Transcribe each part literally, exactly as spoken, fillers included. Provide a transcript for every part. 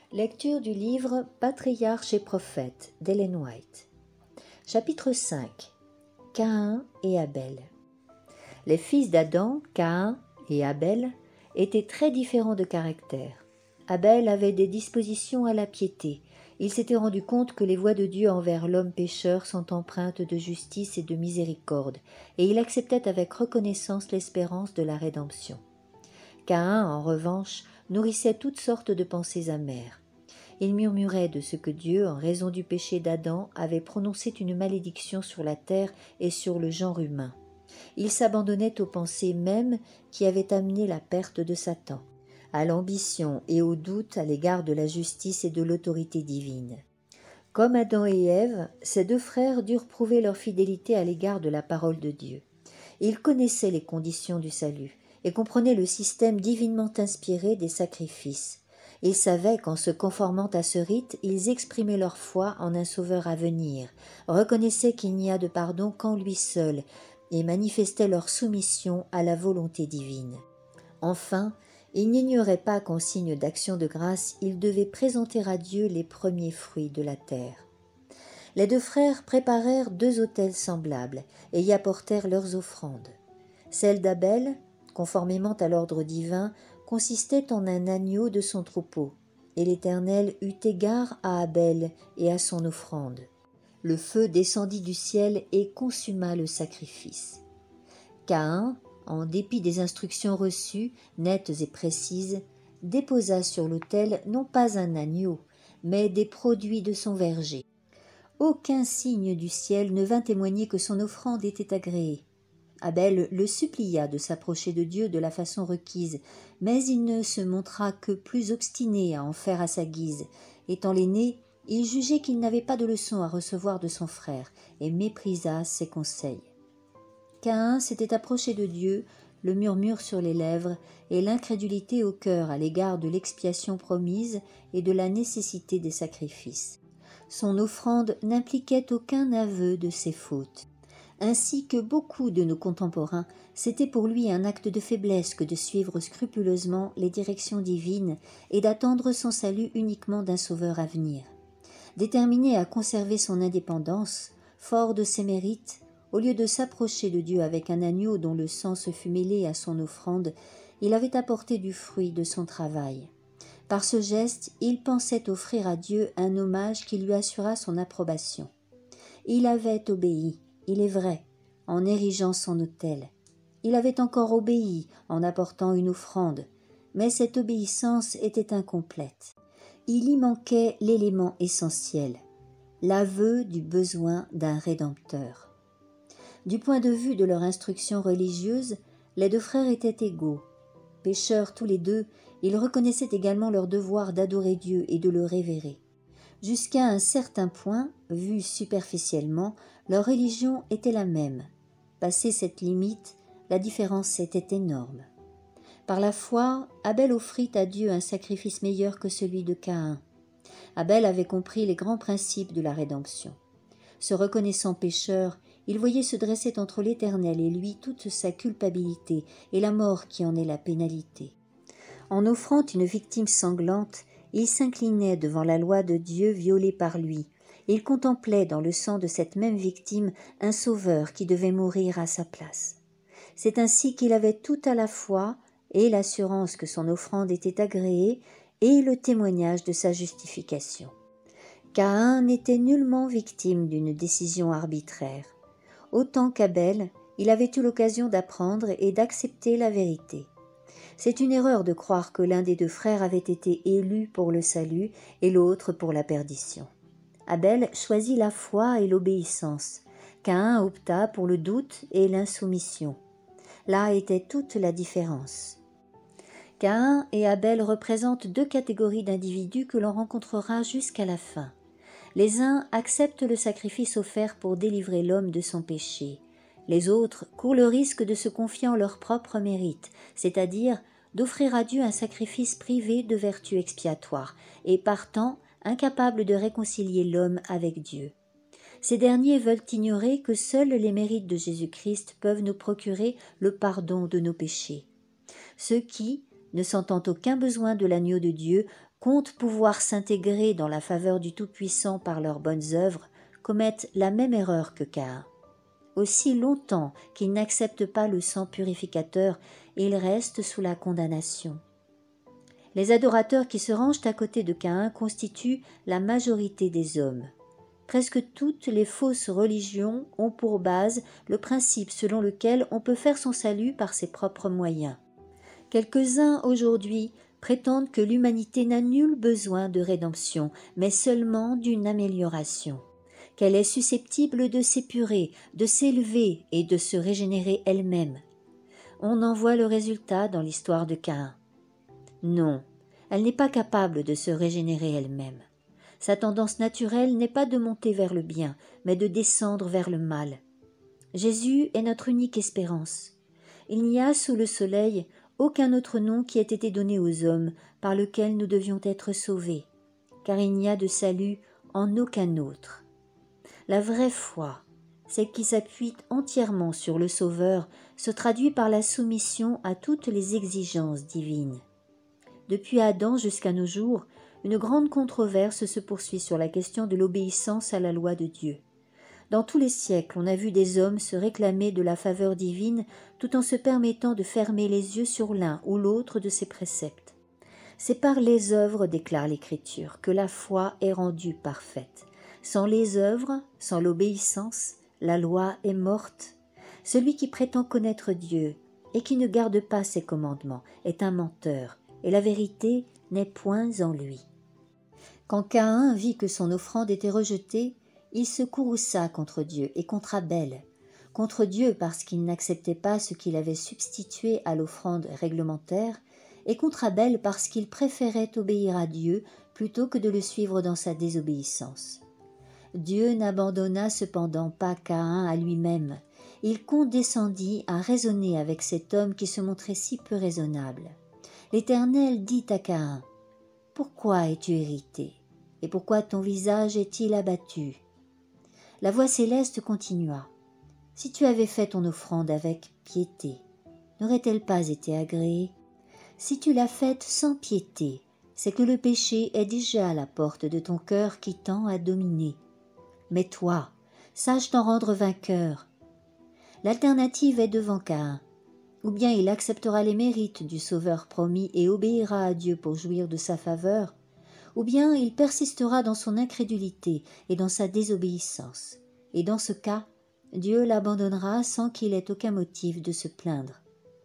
Lecture du livre Patriarches et prophètes d'Ellen White. Chapitre cinq. Caïn et Abel. Les fils d'Adam, Caïn et Abel, étaient très différents de caractère. Abel avait des dispositions à la piété. Il s'était rendu compte que les voies de Dieu envers l'homme pécheur sont empreintes de justice et de miséricorde, et il acceptait avec reconnaissance l'espérance de la rédemption. Caïn, en revanche, nourrissait toutes sortes de pensées amères. Il murmurait de ce que Dieu, en raison du péché d'Adam, avait prononcé une malédiction sur la terre et sur le genre humain. Il s'abandonnait aux pensées mêmes qui avaient amené la perte de Satan, à l'ambition et au doute à l'égard de la justice et de l'autorité divine. Comme Adam et Ève, ces deux frères durent prouver leur fidélité à l'égard de la parole de Dieu. Ils connaissaient les conditions du salut et comprenaient le système divinement inspiré des sacrifices. Ils savaient qu'en se conformant à ce rite, ils exprimaient leur foi en un sauveur à venir, reconnaissaient qu'il n'y a de pardon qu'en lui seul et manifestaient leur soumission à la volonté divine. Enfin, ils n'ignoraient pas qu'en signe d'action de grâce, ils devaient présenter à Dieu les premiers fruits de la terre. Les deux frères préparèrent deux autels semblables et y apportèrent leurs offrandes. Celle d'Abel, conformément à l'ordre divin, consistait en un agneau de son troupeau, et l'Éternel eut égard à Abel et à son offrande. Le feu descendit du ciel et consuma le sacrifice. Caïn, en dépit des instructions reçues, nettes et précises, déposa sur l'autel non pas un agneau, mais des produits de son verger. Aucun signe du ciel ne vint témoigner que son offrande était agréée. Abel le supplia de s'approcher de Dieu de la façon requise, mais il ne se montra que plus obstiné à en faire à sa guise. Étant l'aîné, il jugeait qu'il n'avait pas de leçon à recevoir de son frère et méprisa ses conseils. Caïn s'était approché de Dieu, le murmure sur les lèvres et l'incrédulité au cœur à l'égard de l'expiation promise et de la nécessité des sacrifices. Son offrande n'impliquait aucun aveu de ses fautes. Ainsi que beaucoup de nos contemporains, c'était pour lui un acte de faiblesse que de suivre scrupuleusement les directions divines et d'attendre son salut uniquement d'un sauveur à venir. Déterminé à conserver son indépendance, fort de ses mérites, au lieu de s'approcher de Dieu avec un agneau dont le sang se fût mêlé à son offrande, il avait apporté du fruit de son travail. Par ce geste, il pensait offrir à Dieu un hommage qui lui assurât son approbation. Il avait obéi, il est vrai, en érigeant son autel. Il avait encore obéi en apportant une offrande, mais cette obéissance était incomplète. Il y manquait l'élément essentiel, l'aveu du besoin d'un Rédempteur. Du point de vue de leur instruction religieuse, les deux frères étaient égaux. Pécheurs tous les deux, ils reconnaissaient également leur devoir d'adorer Dieu et de le révérer. Jusqu'à un certain point, vu superficiellement, leur religion était la même. Passé cette limite, la différence était énorme. Par la foi, Abel offrit à Dieu un sacrifice meilleur que celui de Caïn. Abel avait compris les grands principes de la rédemption. Se reconnaissant pécheur, il voyait se dresser entre l'Éternel et lui toute sa culpabilité et la mort qui en est la pénalité. En offrant une victime sanglante, il s'inclinait devant la loi de Dieu violée par lui. Il contemplait dans le sang de cette même victime un sauveur qui devait mourir à sa place. C'est ainsi qu'il avait tout à la fois et l'assurance que son offrande était agréée et le témoignage de sa justification. Caïn n'était nullement victime d'une décision arbitraire. Autant qu'Abel, il avait eu l'occasion d'apprendre et d'accepter la vérité. C'est une erreur de croire que l'un des deux frères avait été élu pour le salut et l'autre pour la perdition. Abel choisit la foi et l'obéissance. Caïn opta pour le doute et l'insoumission. Là était toute la différence. Caïn et Abel représentent deux catégories d'individus que l'on rencontrera jusqu'à la fin. Les uns acceptent le sacrifice offert pour délivrer l'homme de son péché. Les autres courent le risque de se confier en leur propre mérite, c'est-à-dire d'offrir à Dieu un sacrifice privé de vertu expiatoire et partant incapables de réconcilier l'homme avec Dieu. Ces derniers veulent ignorer que seuls les mérites de Jésus-Christ peuvent nous procurer le pardon de nos péchés. Ceux qui, ne sentant aucun besoin de l'agneau de Dieu, comptent pouvoir s'intégrer dans la faveur du Tout-Puissant par leurs bonnes œuvres, commettent la même erreur que Caïn. Aussi longtemps qu'ils n'acceptent pas le sang purificateur, ils restent sous la condamnation. Les adorateurs qui se rangent à côté de Caïn constituent la majorité des hommes. Presque toutes les fausses religions ont pour base le principe selon lequel on peut faire son salut par ses propres moyens. Quelques-uns aujourd'hui prétendent que l'humanité n'a nul besoin de rédemption, mais seulement d'une amélioration, qu'elle est susceptible de s'épurer, de s'élever et de se régénérer elle-même. On en voit le résultat dans l'histoire de Caïn. Non, elle n'est pas capable de se régénérer elle-même. Sa tendance naturelle n'est pas de monter vers le bien, mais de descendre vers le mal. Jésus est notre unique espérance. Il n'y a sous le soleil aucun autre nom qui ait été donné aux hommes par lequel nous devions être sauvés, car il n'y a de salut en aucun autre. La vraie foi, celle qui s'appuie entièrement sur le Sauveur, se traduit par la soumission à toutes les exigences divines. Depuis Adam jusqu'à nos jours, une grande controverse se poursuit sur la question de l'obéissance à la loi de Dieu. Dans tous les siècles, on a vu des hommes se réclamer de la faveur divine tout en se permettant de fermer les yeux sur l'un ou l'autre de ses préceptes. C'est par les œuvres, déclare l'Écriture, que la foi est rendue parfaite. Sans les œuvres, sans l'obéissance, la loi est morte. Celui qui prétend connaître Dieu et qui ne garde pas ses commandements est un menteur, et la vérité n'est point en lui. Quand Caïn vit que son offrande était rejetée, il se courrouça contre Dieu et contre Abel. Contre Dieu parce qu'il n'acceptait pas ce qu'il avait substitué à l'offrande réglementaire, et contre Abel parce qu'il préférait obéir à Dieu plutôt que de le suivre dans sa désobéissance. Dieu n'abandonna cependant pas Caïn à lui-même. Il condescendit à raisonner avec cet homme qui se montrait si peu raisonnable. L'Éternel dit à Caïn : « Pourquoi es-tu irrité ? Et pourquoi ton visage est-il abattu ?» La voix céleste continua : « Si tu avais fait ton offrande avec piété, n'aurait-elle pas été agréée ? Si tu l'as faite sans piété, c'est que le péché est déjà à la porte de ton cœur qui tend à dominer. Mais toi, sache t'en rendre vainqueur. » L'alternative est devant Caïn. Ou bien il acceptera les mérites du Sauveur promis et obéira à Dieu pour jouir de sa faveur, ou bien il persistera dans son incrédulité et dans sa désobéissance. Et dans ce cas, Dieu l'abandonnera sans qu'il ait aucun motif de se plaindre.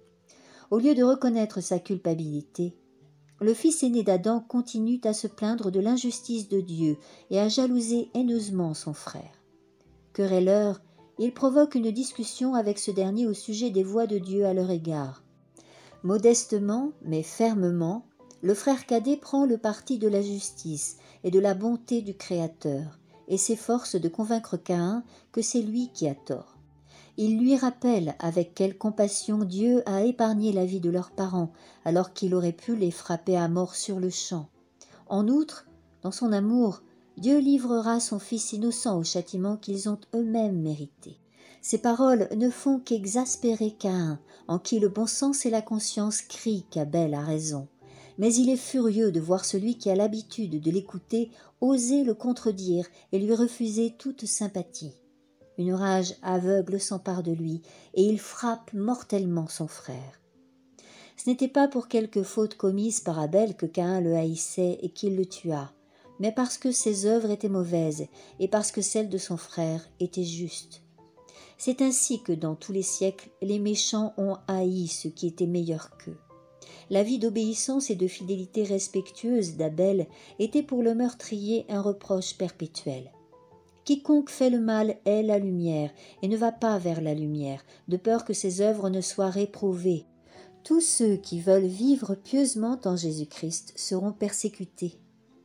Au lieu de reconnaître sa culpabilité, le fils aîné d'Adam continue à se plaindre de l'injustice de Dieu et à jalouser haineusement son frère. Querelleur, il provoque une discussion avec ce dernier au sujet des voies de Dieu à leur égard. Modestement, mais fermement, le frère cadet prend le parti de la justice et de la bonté du Créateur et s'efforce de convaincre Caïn que c'est lui qui a tort. Il lui rappelle avec quelle compassion Dieu a épargné la vie de leurs parents alors qu'il aurait pu les frapper à mort sur-le-champ. En outre, dans son amour, Dieu livrera son Fils innocent au châtiment qu'ils ont eux-mêmes mérité. Ces paroles ne font qu'exaspérer Caïn, en qui le bon sens et la conscience crient qu'Abel a raison. Mais il est furieux de voir celui qui a l'habitude de l'écouter oser le contredire et lui refuser toute sympathie. Une rage aveugle s'empare de lui et il frappe mortellement son frère. Ce n'était pas pour quelque faute commise par Abel que Caïn le haïssait et qu'il le tua, mais parce que ses œuvres étaient mauvaises et parce que celles de son frère étaient justes. C'est ainsi que dans tous les siècles, les méchants ont haï ceux qui étaient meilleurs qu'eux. La vie d'obéissance et de fidélité respectueuse d'Abel était pour le meurtrier un reproche perpétuel. Quiconque fait le mal est la lumière et ne va pas vers la lumière, de peur que ses œuvres ne soient réprouvées. Tous ceux qui veulent vivre pieusement en Jésus-Christ seront persécutés.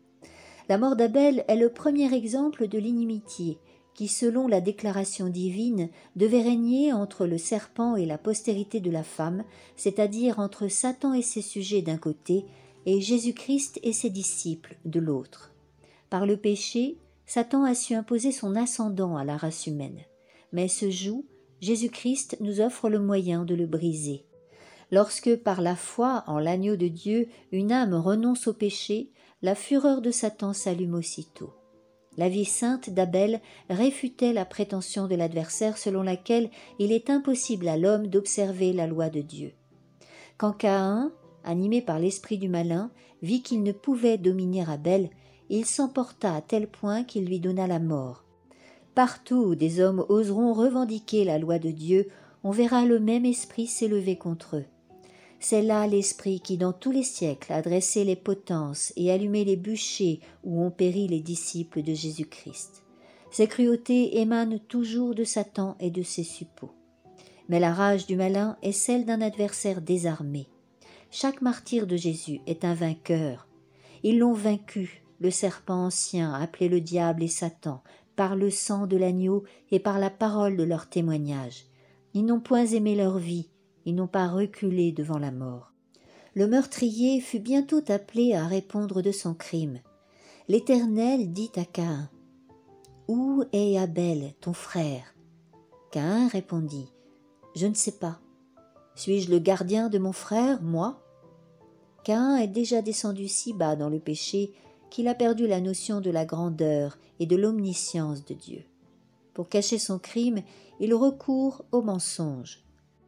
La mort d'Abel est le premier exemple de l'inimitié qui, selon la déclaration divine, devait régner entre le serpent et la postérité de la femme, c'est-à-dire entre Satan et ses sujets d'un côté et Jésus-Christ et ses disciples de l'autre. Par le péché, Satan a su imposer son ascendant à la race humaine. Mais ce joug, Jésus-Christ nous offre le moyen de le briser. Lorsque, par la foi en l'agneau de Dieu, une âme renonce au péché, la fureur de Satan s'allume aussitôt. La vie sainte d'Abel réfutait la prétention de l'adversaire selon laquelle il est impossible à l'homme d'observer la loi de Dieu. Quand Caïn, animé par l'esprit du malin, vit qu'il ne pouvait dominer Abel, il s'emporta à tel point qu'il lui donna la mort. Partout où des hommes oseront revendiquer la loi de Dieu, on verra le même esprit s'élever contre eux. C'est là l'esprit qui, dans tous les siècles, a dressé les potences et allumé les bûchers où ont péri les disciples de Jésus-Christ. Ces cruautés émanent toujours de Satan et de ses suppôts. Mais la rage du malin est celle d'un adversaire désarmé. Chaque martyr de Jésus est un vainqueur. Ils l'ont vaincu, le serpent ancien, appelé le diable et Satan, par le sang de l'agneau et par la parole de leur témoignage. Ils n'ont point aimé leur vie, ils n'ont pas reculé devant la mort. Le meurtrier fut bientôt appelé à répondre de son crime. L'Éternel dit à Caïn, « Où est Abel, ton frère ?» Caïn répondit, « Je ne sais pas. Suis-je le gardien de mon frère, moi ?» Caïn est déjà descendu si bas dans le péché qu'il a perdu la notion de la grandeur et de l'omniscience de Dieu. Pour cacher son crime, il recourt au mensonge.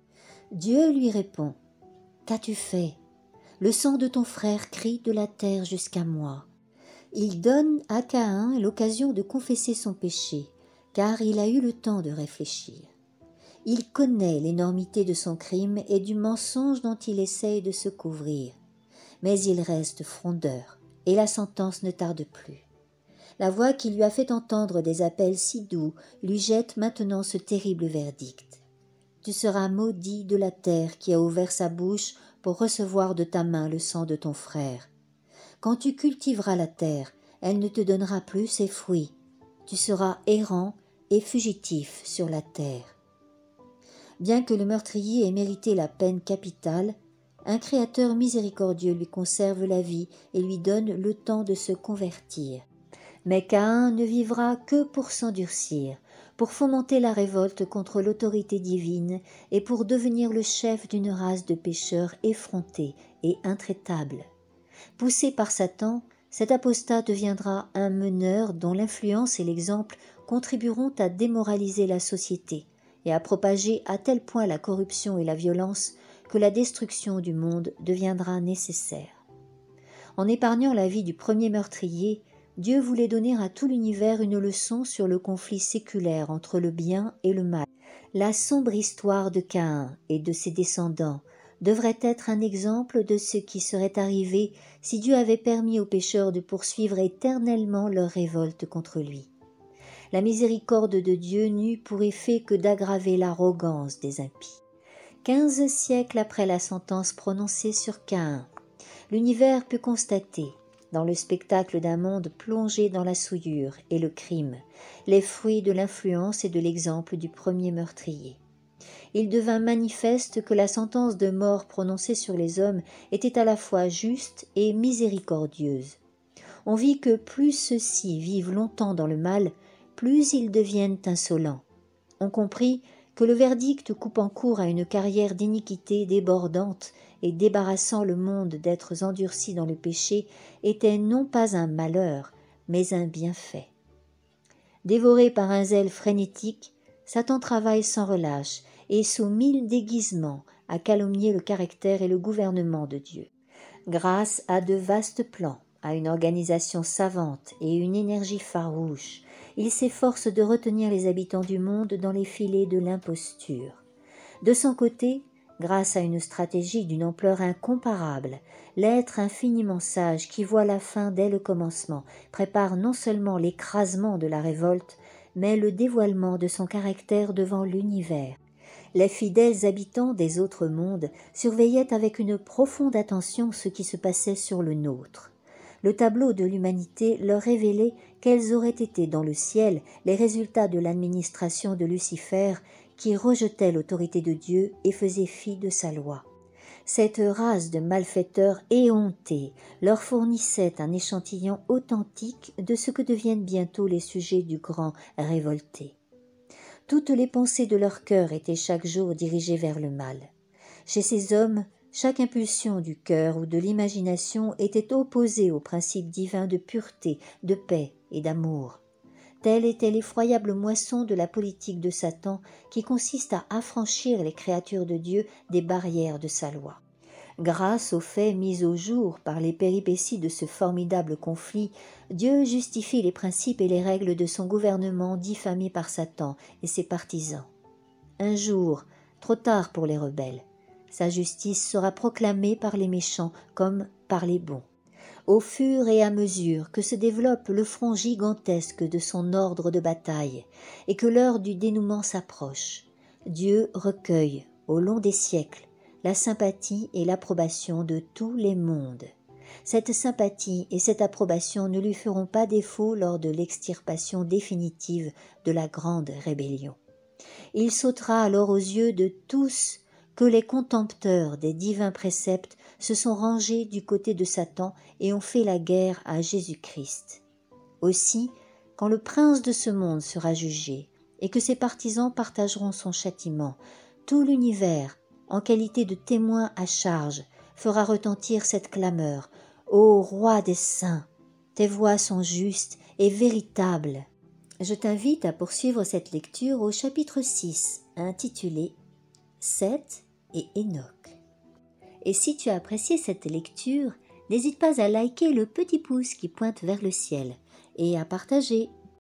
Dieu lui répond, « Qu'as-tu fait ? Le sang de ton frère crie de la terre jusqu'à moi. » Il donne à Caïn l'occasion de confesser son péché, car il a eu le temps de réfléchir. Il connaît l'énormité de son crime et du mensonge dont il essaye de se couvrir. Mais il reste frondeur, et la sentence ne tarde plus. La voix qui lui a fait entendre des appels si doux lui jette maintenant ce terrible verdict. Tu seras maudit de la terre qui a ouvert sa bouche pour recevoir de ta main le sang de ton frère. Quand tu cultiveras la terre, elle ne te donnera plus ses fruits. Tu seras errant et fugitif sur la terre. Bien que le meurtrier ait mérité la peine capitale, un Créateur miséricordieux lui conserve la vie et lui donne le temps de se convertir. Mais Caïn ne vivra que pour s'endurcir, pour fomenter la révolte contre l'autorité divine et pour devenir le chef d'une race de pécheurs effrontés et intraitables. Poussé par Satan, cet apostat deviendra un meneur dont l'influence et l'exemple contribueront à démoraliser la société et à propager à tel point la corruption et la violence que la destruction du monde deviendra nécessaire. En épargnant la vie du premier meurtrier, Dieu voulait donner à tout l'univers une leçon sur le conflit séculaire entre le bien et le mal. La sombre histoire de Caïn et de ses descendants devrait être un exemple de ce qui serait arrivé si Dieu avait permis aux pécheurs de poursuivre éternellement leur révolte contre lui. La miséricorde de Dieu n'eut pour effet que d'aggraver l'arrogance des impies. Quinze siècles après la sentence prononcée sur Caïn, l'univers put constater, dans le spectacle d'un monde plongé dans la souillure et le crime, les fruits de l'influence et de l'exemple du premier meurtrier. Il devint manifeste que la sentence de mort prononcée sur les hommes était à la fois juste et miséricordieuse. On vit que plus ceux-ci vivent longtemps dans le mal, plus ils deviennent insolents. On comprit que le verdict coupant court à une carrière d'iniquité débordante et débarrassant le monde d'êtres endurcis dans le péché était non pas un malheur, mais un bienfait. Dévoré par un zèle frénétique, Satan travaille sans relâche et sous mille déguisements à calomnier le caractère et le gouvernement de Dieu. Grâce à de vastes plans, à une organisation savante et une énergie farouche, il s'efforce de retenir les habitants du monde dans les filets de l'imposture. De son côté, grâce à une stratégie d'une ampleur incomparable, l'être infiniment sage qui voit la fin dès le commencement prépare non seulement l'écrasement de la révolte, mais le dévoilement de son caractère devant l'univers. Les fidèles habitants des autres mondes surveillaient avec une profonde attention ce qui se passait sur le nôtre. Le tableau de l'humanité leur révélait quels auraient été dans le ciel les résultats de l'administration de Lucifer, qui rejetait l'autorité de Dieu et faisait fi de sa loi. Cette race de malfaiteurs éhontés leur fournissait un échantillon authentique de ce que deviennent bientôt les sujets du grand révolté. Toutes les pensées de leur cœur étaient chaque jour dirigées vers le mal. Chez ces hommes, Chaque impulsion du cœur ou de l'imagination était opposée au principe divin de pureté, de paix et d'amour. Telle était l'effroyable moisson de la politique de Satan qui consiste à affranchir les créatures de Dieu des barrières de sa loi. Grâce aux faits mis au jour par les péripéties de ce formidable conflit, Dieu justifie les principes et les règles de son gouvernement diffamés par Satan et ses partisans. Un jour, trop tard pour les rebelles, sa justice sera proclamée par les méchants comme par les bons. Au fur et à mesure que se développe le front gigantesque de son ordre de bataille et que l'heure du dénouement s'approche, Dieu recueille, au long des siècles, la sympathie et l'approbation de tous les mondes. Cette sympathie et cette approbation ne lui feront pas défaut lors de l'extirpation définitive de la grande rébellion. Il sautera alors aux yeux de tous que les contempteurs des divins préceptes se sont rangés du côté de Satan et ont fait la guerre à Jésus-Christ. Aussi, quand le prince de ce monde sera jugé et que ses partisans partageront son châtiment, tout l'univers, en qualité de témoin à charge, fera retentir cette clameur « Ô roi des saints, tes voix sont justes et véritables !» Je t'invite à poursuivre cette lecture au chapitre six, intitulé « Seth et Enoch ». Et si tu as apprécié cette lecture, n'hésite pas à liker le petit pouce qui pointe vers le ciel et à partager.